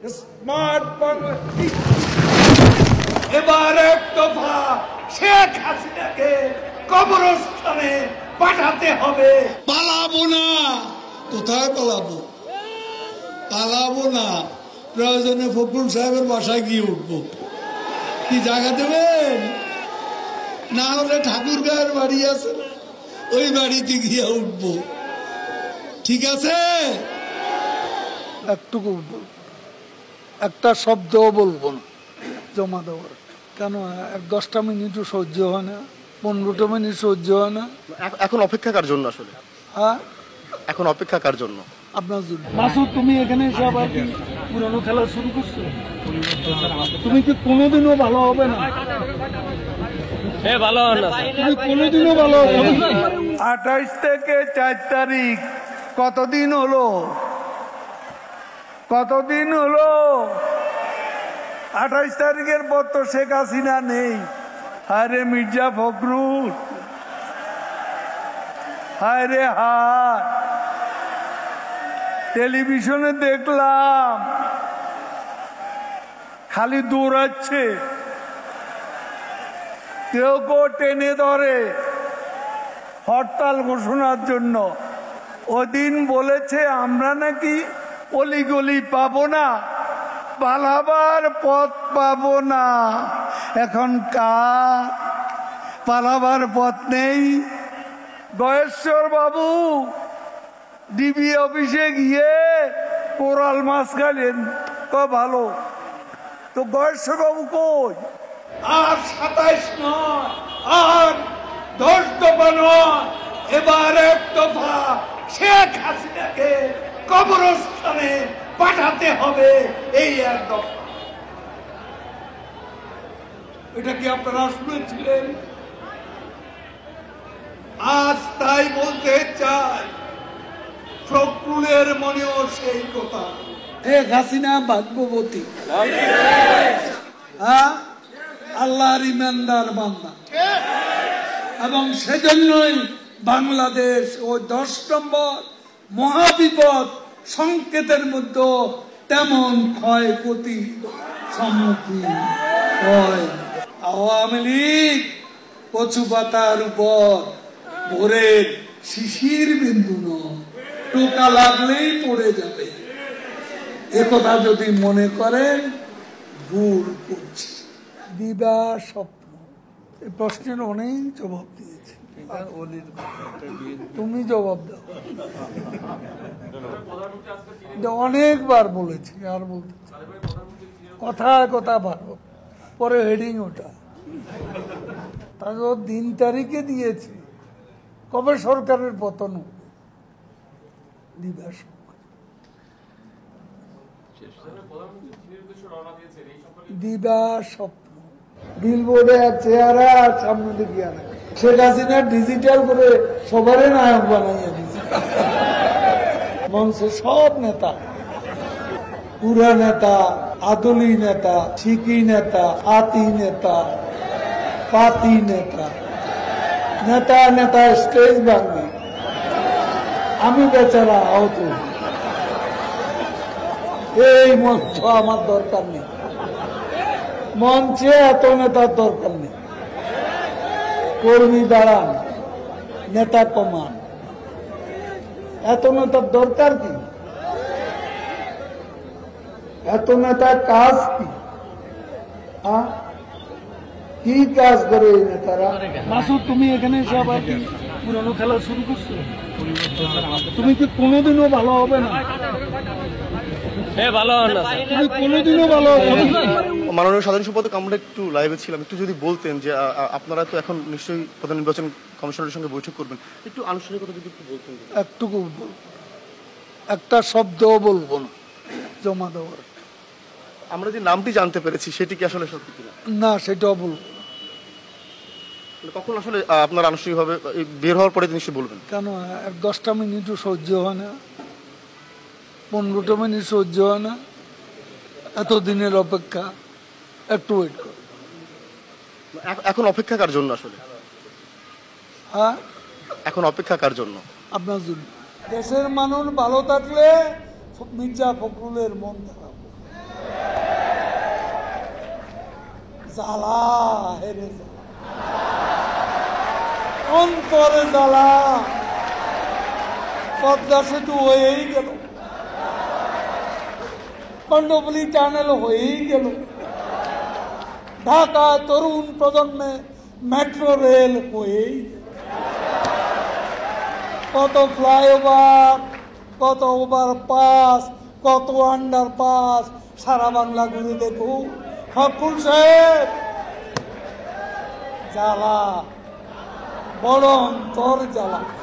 Smart Bangladesh এবার এক দফা শেখ হাসিনাকে কবরস্থানে পাঠাতে হবে। পালাবো না। কোথায় পালাবো? পালাবো না। প্রয়োজনে ফখরুল সাহেবের বাসায় গিয়ে উঠবো। কি জায়গা দেবেন? না হলে ঠাকুরগাঁয়ের বাড়ি আছে, ওই বাড়িতে গিয়ে উঠবো। ঠিক আছে? একটুকু একটা শব্দও বলবো না জমা দেওয়ার। কেন 10টা মিনিটও সহ্য হয় না, 15টা মিনিট সহ্য হয় না। এখন অপেক্ষা কার জন্য আসলে? হ্যাঁ, এখন অপেক্ষা কার জন্য? আপনার জন্য। মাসুদ, তুমি এখানে এসে আবার কি পুরনো খেলা শুরু করছো? তুমি কি কোনোদিনও ভালো হবে না? ভালো না, তুমি কোনোদিনও ভালো হবে না। 28 থেকে 4 তারিখ কতদিন হলো? কতদিন হলো? 28 তারিখের পর তো শেখ হাসিনা নেই। হায়রে মির্জা ফখরুল, হায়রে হায়। টেলিভিশনে দেখলাম খালি দৌড়াচ্ছে, কেউ কেউ টেনে ধরে হরতাল ঘোষণার জন্য। ওদিন বলেছে আমরা নাকি অলিগলি পাবো না, পালাবার পথ পাবো না। এখন কার পালাবার পথ নেই? গয়েশ্বর বাবু ডিবি অফিসে গিয়ে কোরাল মাছ খাইলেন, ভালো তো। গয়েশ্বর বাবু কই? আর 27 নয়, আর 10 দফা নয়, এবার এক দফা শেখ হাসিনাকে কবরস্থানে পাঠাতে হবে। এই এক দফা। এটা কি আপনারা শুনেছিলেন? আজ তাই বলতে চাই, ফখরুলের মনেও সেই কথা। শেখ হাসিনা ভাগ্যবতী, হ্যাঁ, আল্লাহর ইমানদার বান্দা, এবং সেজন্যই বাংলাদেশ ওই 10 নম্বর মহাবিপদ সংকেতের মধ্যে তেমন ক্ষয়ক্ষতি সম্মুখীন হয়। আওয়ামী লীগ কচু পাতার উপর ভোরের শিশির বিন্দু নয়, টোকা লাগলেই পড়ে যাবে। একথা যদি মনে করেন ভুল করছি। দিবা স্বপ্ন, এই প্রশ্নের অনেক জবাব দিয়েছে, তুমি জবাব দাও। অনেকবার বলেছি, আর বলতে কথায় কথা ভালো, পরে হেডিং ওটা তারপর দিন তারিখে দিয়েছি কবে সরকারের পতন হবে। দিবা স্বপ্ন, দিবা স্বপ্ন, বিলবোর্ডে চেহারা সামনে দিকে আনে। শেখ হাসিনা ডিজিটাল করে সবারই নায়ক বানাইয়া দিচ্ছে। মঞ্চে সব নেতা, পুরা নেতা, আদলি নেতা, শিকি নেতা, আতি নেতা, পাতি নেতা, নেতা নেতা স্টেজ ভাঙবে, আমি বেচারা আহত। এই মঞ্চ আমার দরকার নেই, মঞ্চে এত নেতার দরকার নেই। কর্মী দাঁড়ান, নেতা কমান, এত নেতার দরকার কি? এত নেতার কাজ কি? কি কাজ করে এই নেতারা? মাসুদ, তুমি এখানে এসে আবার কি পুরনো খেলা শুরু করছো? তুমি কি কোনোদিনও ভালো হবে না? ভালো না, তুমি কোনোদিনও ভালো হবে না। মাননীয় সাধারণ সম্পাদক, আমরা একটু লাইভে ছিলাম, একটু যদি বলতেন যে আপনারা তো এখন নিশ্চয়ই প্রধান নির্বাচন কমিশনের সঙ্গে বৈঠক করবেন, একটু আনুষ্ঠানিকতা যদি একটু বলতেন। একটুকু একটা শব্দও বলবো না জমা দেওয়ার। আমরা যে নামটি জানতে পেরেছি সেটি কি আসলে সত্যি কিনা? না, সেটাও বলবো না। কখন আসলে আপনার আনুষ্ঠানিকভাবে বের হওয়ার পরে নিশ্চয়ই বলবেন? কেন 10টা মিনিটও সহ্য হয় না, 15টা মিনিট সহ্য হয় না। এতদিনের অপেক্ষা, একটু ওয়েট করো। এখন অপেক্ষা কার জন্য আসলে? হ্যাঁ, এখন অপেক্ষা কার জন্য? আপনার জন্য। দেশের মানুষ ভালো থাকলে মির্জা ফখরুলের মন খারাপ। জ্বালা হেরে জ্বালা, অন্তরে জ্বালা। পদ্মা সেতু হয়েই গেল, কর্ণফুলী টানেল হয়েই গেল, ঢাকা তরুণ প্রজন্মে মেট্রো রেল হয়েই গেল। কত ফ্লাইওভার, কত ওভারপাস, কত আন্ডারপাস, সারা বাংলা ঘুরে দেখুন। ফখরুল সাহেব, জ্বালা, বড় অন্তর জ্বালা।